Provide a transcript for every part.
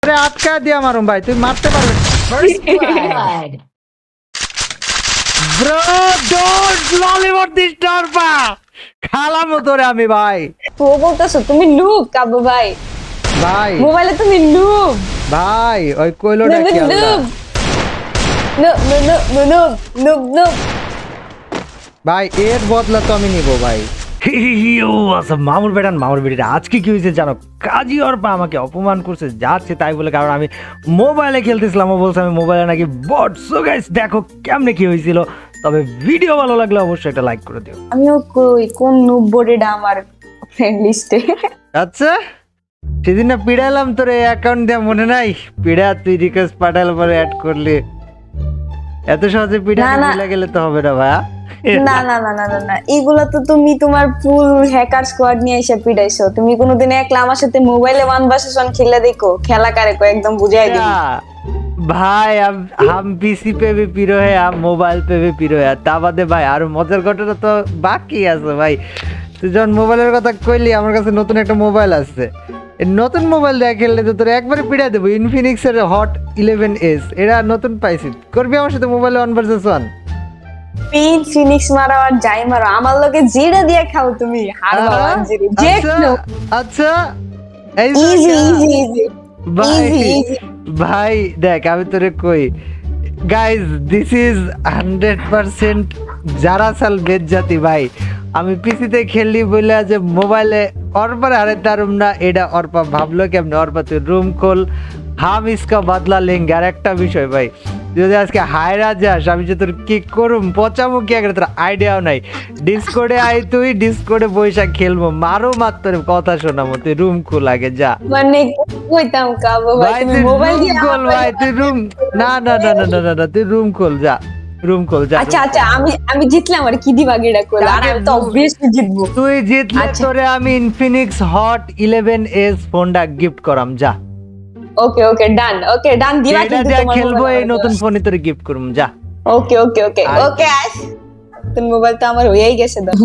আরে আটকা দিয়া মারুম ভাই, তুই মারতে পারবে ব্রো। ডোন্ট ললিপপ দিস টরপা খালামো তোরে আমি ভাই। তো বলতেছো তুমি নুব কাব্বো ভাই? ভাই মোবাইলে তুমি নুব ভাই, ওই কইলোটা কি আল্লাহ নুব ভাই, এর বদলা তো আমি নিব ভাই। মামুর বেটা আজকে কি হয়েছে জানো? কাজী অর্পা আমাকে অপমান করছে যাচ্ছে তাই বলে, কারণ আমি মোবাইলে খেলতেছিলাম, ও বলছে আমি মোবাইলে নাকি বট। সো গাইস দেখো কেমনে কি হয়েছিল। তবে ভিডিও ভালো লাগলে অবশ্যই একটা লাইক করে দিও। আমিও কই কোন নুব বোর্ডেটা আমার ফ্রেন্ড লিস্টে। আচ্ছা সেদিন না পিড়াইলাম তোর অ্যাকাউন্ট দিয়ে, মনে নাই? পিড়া তুই রিকোয়েস্ট পাঠালে পরে অ্যাড করলি। এত সহজে পিড়া মিলে গেলে তো হবে না ভাই। না না না না না না, এগুলা তো তুমি তোমার ফুল হ্যাকার স্কোয়াড নিয়ে এসে পিটাইছো। তুমি কোনোদিন একলা আমার সাথে মোবাইলে 1 vs 1 খেলে দেখো, খেলা কারে কো একদম বুঝাই দিই भाई। अब हम पीसी पे भी पिरो है, हम मोबाइल पे भी पिरो है। তা বাদে ভাই আর মজার ঘটনা তো বাকি আছে ভাই। তুই যখন মোবাইলের কথা কইলি, আমার কাছে নতুন একটা মোবাইল আছে। এই নতুন মোবাইল দিয়ে খেললে তো তোর একবারে পিড়া দেবো। ইনফিনিক্স এর হট 11s, এটা নতুন পাইছি। করবি আমার সাথে মোবাইলে 1 vs 1? ইনফিনিক্স মারো আর যাই মারো, আমার লগে জিরা দিয়ে খাও তুমি, হারবা 1-0 যে। আচ্ছা ইজি ইজি ইজি ভাই দেখ আমি তোরে কই, গাইজ দিস ইজ 100% যারা সাল বেজ্জাতি ভাই। আমি পিসিতে খেললি বলে যে মোবাইলে অর্পার হারে তারুম না, এটা অর্পা ভাবলো কেমনে? অর্পা তুই রুম খোল, হাম ইসকা বদলা লেঙ্গে। আর একটা বিষয় ভাই, যদি আজকে হায়রা যাস, আমি যে তোর কি করুম পচামো কি আগে তোর আইডিয়াও নাই। ডিসকর্ডে আই, তুই ডিসকর্ডে বৈশা খেলবো, মারো মাত্র কথা শোনাবো। তুই রুম খুল আগে যা। মানে কইতাম কাবো ভাই তুমি মোবাইল দিয়ে খোল ভাই, তুই রুম না না না না না না তুই রুম খোল যা, রুম খোল যা। আচ্ছা আচ্ছা আমি জিতলে আমার কি দিবা গেডা কইল? আর আমি তো অবভিয়াসলি জিতবো। তুই জিতলে তোরে আমি ইনফিনিক্স হট 11s ফোনটা গিফট করাম যা। ওকে ওকে ডান, ওকে ডান দিবা কিন্তু তোমার খেলবো এই নতুন ফোনে তোরে গিফট করুম যা। ওকে ওকে ওকে ওকে আস। তোর মোবাইল তো আমার হয়েই গেছে দাও।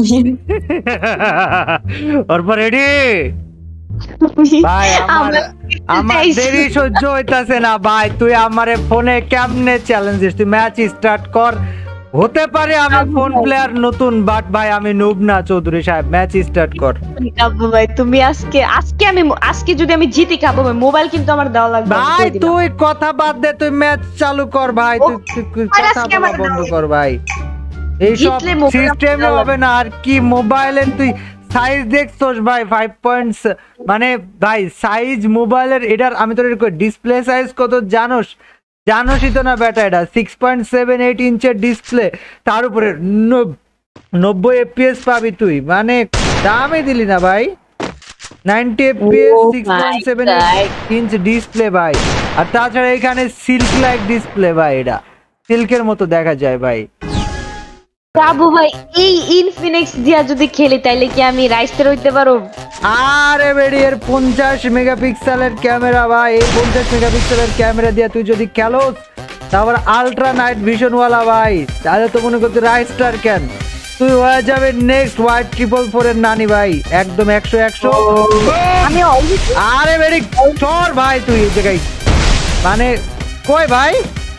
অর্পা রেডি? ভাই আমার দেরি সহ্য হইতাছে না ভাই। তুই আমারে ফোনে কেমনে চ্যালেঞ্জ দিস? তুই ম্যাচ স্টার্ট কর। হতে পারে আমি ফোন প্লেয়ার নতুন, বাট ভাই আমি নুব না চৌধুরী সাহেব। ম্যাচ স্টার্ট কর। কাব্বো ভাই তুমি আজকে যদি আমি জিতি কাব্বো ভাই মোবাইল কিন্তু আমার দেওয়া লাগবে ভাই। তুই কথা বাদ দে, তুই ম্যাচ চালু কর ভাই। তুই কথা বলা বন্ধ কর ভাই। এই সব সিস্টেমে হবে না। আর কি মোবাইলের তুই সাইজ দেখছস ভাই? 5 পয়েন্টস মানে ভাই সাইজ মোবাইলের এটার, আমি তোর ডিসপ্লে সাইজ কত জানোস? জানোসই তো না বেটা। এটা 6.78 ইঞ্চের ডিসপ্লে, তার উপরে 90 FPS পাবি তুই। মানে দামই দিলি না ভাই। 90 FPS 6.78 ইঞ্চ ডিসপ্লে ভাই। আর তাছাড়া এখানে সিল্ক লাইক ডিসপ্লে ভাই, এটা সিল্কের মতো দেখা যায় ভাই। কাব্বো ভাই এই ইনফিনিক্স দিয়া যদি খেলি তাইলে কি আমি রাইস্টার হইতে পারো? আরে বেডি এর 50 মেগাপিক্সেলের ক্যামেরা ভাই। এই 50 মেগাপিক্সেলের ক্যামেরা দিয়ে তুই যদি খেলোস, তারপর আলট্রা নাইট ভিশন ওয়ালা ভাই, তাহলে তো মনে করতে রাইস্টার কেন, তুই হয়ে যাবে নেক্সট ওয়াই 444 এর নানি ভাই। একদম 100 আমি আরে বেডি চল ভাই তুই এই জায়গায়। মানে কই ভাই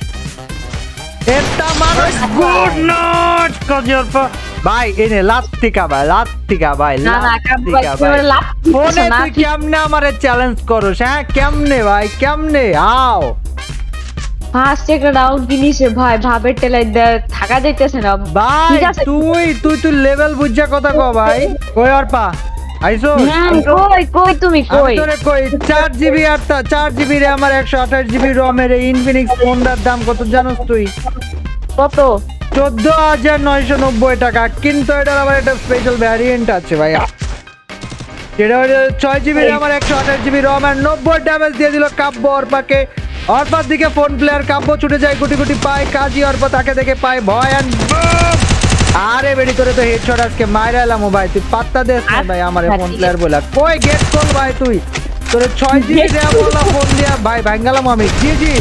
এটা মানুষ গুড নট কাজী অর্পা ভাই। এনে লাত্তিকা ভাই, লাত্তিকা ভাই, লাত্তিকা ভাই। ফোনে তুই কেমনে আমারে চ্যালেঞ্জ করস? হ্যাঁ কেমনে ভাই, কেমনে? আও ফার্স্ট একটা রাউন্ড ফিনিশে ভাই ভাবের টেলাই থাকা যাইতেছে না ভাই। তুই লেভেল বুঝা কথা কও ভাই। কই অর্পা আইছো? কই তুমি কই? তোরে কই 4GB আর 4GB রে আমার 128GB রম এর ইনফিনিক্স ফোনটার দাম কত জানোস তুই? কত? 14,990 টাকা। কিন্তু এটার আবার একটা স্পেশাল ভ্যারিয়েন্ট আছে ভাই। যেটা 6GB রে আমার 128GB রম আর 90 ড্যামেজ দিয়ে দিল কাব্বো অর্পাকে। অর্পার দিকে ফোন প্লেয়ার কাব্বো ছুটে যায়, গুটি গুটি পায়। কাজী অর্পা তাকে দেখে পায় ভয়। আরে বেডি তোরে তো হেডশট আজকে মাইরা এলাম ভাই। তুই পাত্তা দেস না ভাই আমারে ফোন প্লেয়ার বলা। কই গেট খোল ভাই তুই। তোরে 6GB দেয়া বলা ফোন দিয়া ভাই ভাঙালাম আমি। জি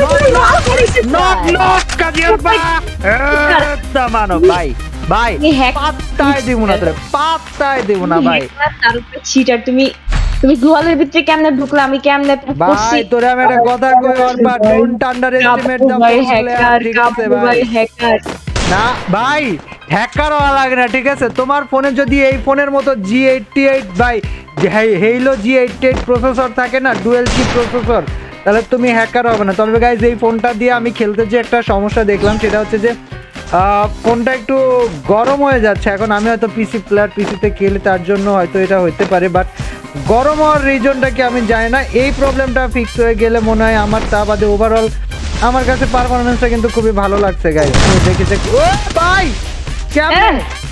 নট কাজী অর্পা মানো ভাই। ভাই পাত্তাই দিব না তোরে, পাত্তাই দিব না ভাই। তার উপরে চিটার তুমি তুমি দুয়ালের ভিতরে কেমনে ঢুকলা আমি কেমনে ভাই তোরে আমি একটা কথা কই Orba don't underestimate the player ঠিক আছে ভাই হ্যাকার না ভাই হ্যাকার হওয়া লাগে না ঠিক আছে তোমার ফোনে যদি এই ফোনের মতো G88 ভাই হেইলো G88 প্রসেসর থাকে না ডুয়াল চিপ প্রসেসর তাহলে তুমি হ্যাকার হবে না তবে গাইস এই ফোনটা দিয়ে আমি খেলতে যে একটা সমস্যা দেখলাম সেটা হচ্ছে যে ফোনটা একটু গরম হয়ে যাচ্ছে এখন আমি হয়তো পিসি প্লেয়ার পিসিতে খেলি তার জন্য হয়তো এটা হতে পারে বাট গরম হওয়ার রিজনটা কি আমি জানি না এই প্রবলেমটা ফিক্স হয়ে গেলে মনে হয় আমার তা বাদে ওভারঅল আমার কাছে পারফরম্যান্সটা কিন্তু খুবই ভালো লাগছে গাইস তো দেখেছে ও ভাই কেমন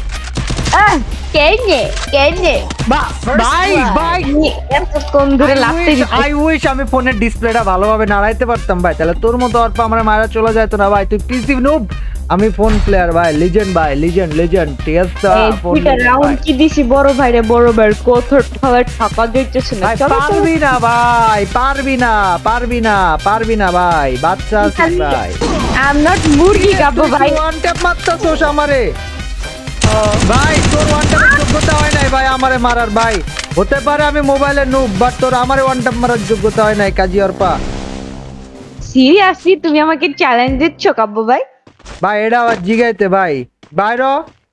আই উইশ আমি ফোনের ডিসপ্লেটা ভালোভাবে নাড়াইতে পারতাম ভাই তাহলে তোর মতো অর্প আমার মারা চলে যায় তো না ভাই তুই পিসি নুব আমি ফোন প্লেয়ার ভাই লিজেন্ড ভাই লিজেন্ড ঠিক আছে ফোন রাউন্ড কি দিছি বড় ভাই রে বড় ভাই কত ঠাকা দিতেছ না পারবি না ভাই পারবি না ভাই বাচ্চা আছিস ভাই আই এম নট মুরগি গাবো ভাই ওয়ান ট্যাপ মারতাছস আমারে ভাই তোর ওয়ান ট্যাপ যোগ্যতা হয় নাই ভাই আমারে মারার ভাই হতে পারে আমি মোবাইলে নুব বাট তোর আমারে ওয়ান ট্যাপ মারার যোগ্যতা হয় নাই কাজী অর্পা সিরিয়াসলি তুমি আমাকে চ্যালেঞ্জ দিচ্ছ কাব্য ভাই ভাই এটা আবার জিগাইতে ভাই বাইরো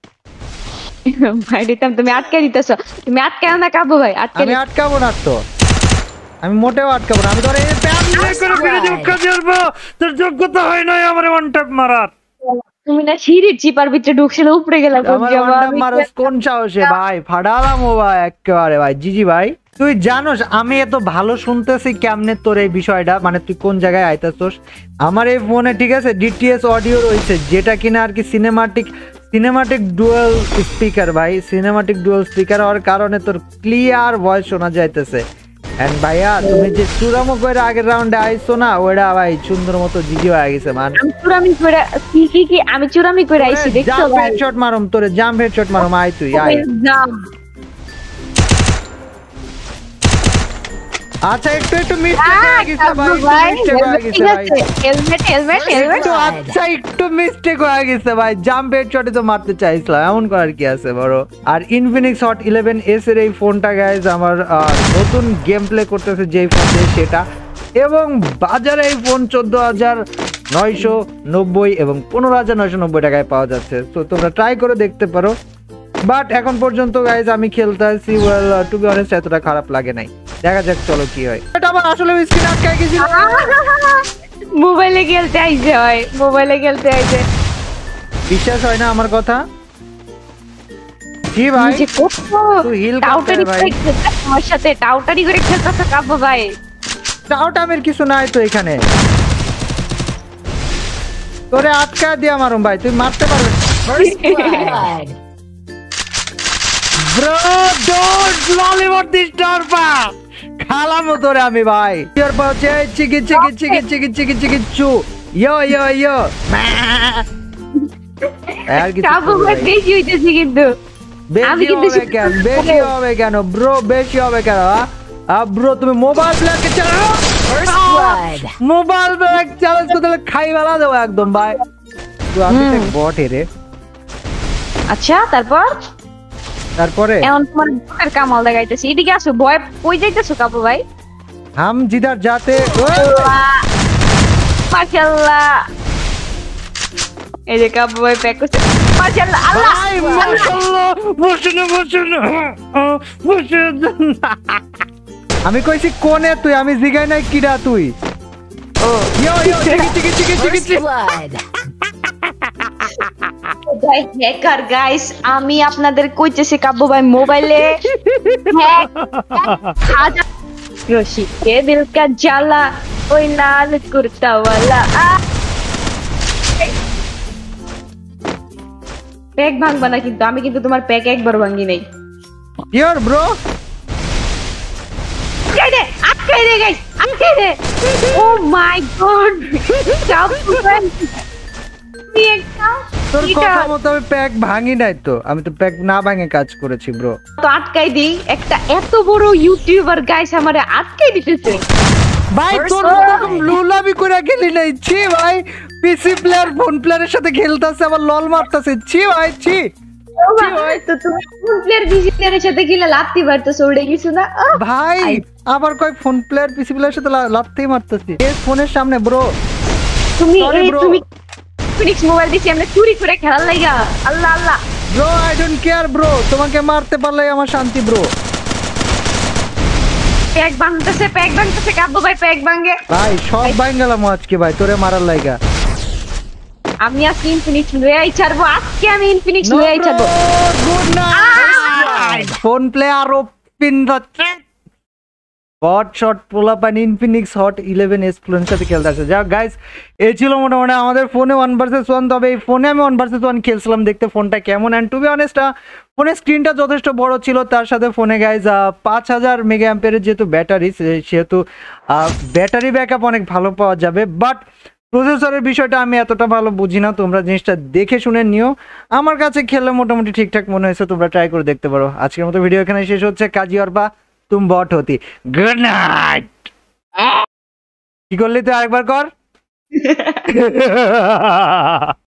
ভাই দিতাম তুমি আটকে দিতেছো তুমি আটকাও না কাব্য ভাই আমি আটকাবো না তো আমি মোটেও আটকাবো না আমি তোর এই প্যান নিয়ে করে ফিরে যাব কাজী অর্পা তোর যোগ্যতা হয় নাই আমারে ওয়ান ট্যাপ মারার তুমি না সিঁড়ির চিপার ভিতরে ঢুকছিল উপরে গেলা কোন সাহসে ভাই ফাড়ালাম ও ভাই একেবারে ভাই জিজি ভাই তুই জানোস আমি এত ভালো শুনতেছি কেমনে তোর এই বিষয়টা মানে তুই কোন জায়গায় আইতাছস আমার এই ফোনে ঠিক আছে ডিটিএস অডিও রয়েছে যেটা কিনা আর কি সিনেমাটিক ডুয়াল স্পিকার ভাই সিনেমাটিক ডুয়াল স্পিকার হওয়ার কারণে তোর ক্লিয়ার ভয়েস শোনা যাইতেছে এন্ড ভাইয়া তুমি যে চুরামো করে আগের রাউন্ডে আইছো না ওটা ভাই সুন্দর মতো জিজি হয়ে গেছে মানে আমি চুরামি করে আইছি দেখছো ভাই হেডশট মারুম তোরে জাম্প হেডশট মারুম আই তুই আই আচ্ছা একটু মিস্টেক হয়ে গেছে ভাই হেলমেট আচ্ছা একটু মিস্টেক হয়ে গেছে ভাই জাম্প হেডশটে তো মারতে চাইছিলাম এমন করার কি আছে বড় আর Infinix Hot 11s এর এই ফোনটা গাইস আমার নতুন গেম প্লে করতেছে যেই ফোন দিয়ে সেটা এবং বাজারে এই ফোন 14,990 এবং 15,990 টাকায় পাওয়া যাচ্ছে তো তোমরা ট্রাই করে দেখতে পারো বাট এখন পর্যন্ত গাইস আমি খেলতে আছি ওয়েল টু বি অনেস্ট এতটা খারাপ লাগে নাই দেখা যাক চলো কি হয় এটা আবার আসলে স্ক্রিন আটকে গেছিল মোবাইলে খেলতে আইছে বিশ্বাস হয় না আমার কথা জি ভাই তুই হিল টাউটারি ভাই আমার সাথে টাউটারি করে খেলতেছ কাব্য ভাই টাউটামের কিছু নাই তো এখানে তোরে আটকা দিয়া মারুম ভাই তুই মারতে পারবে ব্রো ডোন্ট ললিপপ দিস ডরপা খালামো তোরে আমি ভাই তোর পাচ্ছে চিকি ইয়ো আর কি কাব্য ভাই বেশি হইতেছে কিন্তু বেশি হবে কেন ব্রো বেশি হবে কেন ব্রো তুমি মোবাইল প্লেয়ারকে চালাও মোবাইল প্লেয়ার চ্যালেঞ্জ করতে খাই বেলা দেবো একদম ভাই তুই আমি তো বট রে আচ্ছা তারপরে এখন তোমার বটের কামাল দেখাইতেছি এদিকে আসো ভয় কই যাইতেছো কাব্য ভাই हम जिधर जाते মাশাআল্লাহ এই যে কাব্য ভাই প্যাক করছে মাশাআল্লাহ আল্লাহ মাশাআল্লাহ বসুন আমি কইছি কোনে তুই আমি জিগাই নাই কিডা তুই ও ইয়ো চিকি হ্যাকার গাইস আমি আপনাদের কইতেছি কাব্য ভাই মোবাইলে হ্যাক রশি কে দিল কা জ্বালা ওই লাল কুর্তা ওয়ালা প্যাক ভাঙবা না কিন্তু আমি কিন্তু তোমার প্যাক একবার ভাঙি নাই ইয়োর ব্রো আটকাই দে গাইস আটকাই দে ও মাই গড তোর কথা মতো আমি প্যাক ভাঙি নাই তো আমি তো প্যাক না ভাঙে কাজ করেছি ব্রো তো আটকাই দিই একটা এত বড় ইউটিউবার গাইস আমারে আটকাই দিতেছে ভাই তোর রকম লুলাবি করে খেলি নাই ছি ভাই পিসি প্লেয়ার ফোন প্লেয়ারের সাথে খেলতেছে আবার লল মারতেছে ছি ভাই ছি তো তুমি ফোন প্লেয়ার পিসি প্লেয়ারের সাথে খেলে লাত্তি মারতেছো উড়ে কিছু না ভাই আবার কই ফোন প্লেয়ার পিসি প্লেয়ারের সাথে লাত্তি মারতেছি এই ফোনের সামনে ব্রো তুমি ফিনিক্স মোবাইল দিছি আমরা চুরি করে খেলার লাগা Allah Allah bro I don't care bro তোমাকে মারতে পারলেই আমার শান্তি ব্রো প্যাক ভাঙতেছে কাব্য ভাই প্যাক ভাঙে ভাই সব ভাঙলাম আজকে ভাই তোরে মারার লাগা আমি আজকে ইনফিনিক্স লয়ে আইছারবো good night phone player open the bot shot পোলাপান ইনফিনিক্স হট 11s ফোনের সাথে খেলতে আসে যাক গাইস এই ছিল মোটামুটি আমাদের ফোনে 1 vs 1 তবে এই ফোনে আমি 1 vs 1 খেলছিলাম দেখতে ফোনটা কেমন এন্ড টু বি অনেস্ট ফোনের স্ক্রিনটা যথেষ্ট বড় ছিল তার সাথে ফোনে গাইস 5000 মেগা অ্যাম্পিয়ারের যেহেতু ব্যাটারি সেহেতু ব্যাটারি ব্যাকআপ অনেক ভালো পাওয়া যাবে বাট প্রসেসরের বিষয়টা আমি এতটা ভালো বুঝি না তোমরা জিনিসটা দেখে শুনে নিও আমার কাছে খেললে মোটামুটি ঠিকঠাক মনে হয়েছে তোমরা ট্রাই করে দেখতে পারো আজকের মতো ভিডিও এখানে শেষ হচ্ছে কাজী অর্পা तुम बॉट होती गुड नाइट की कर ली तो एक बार कर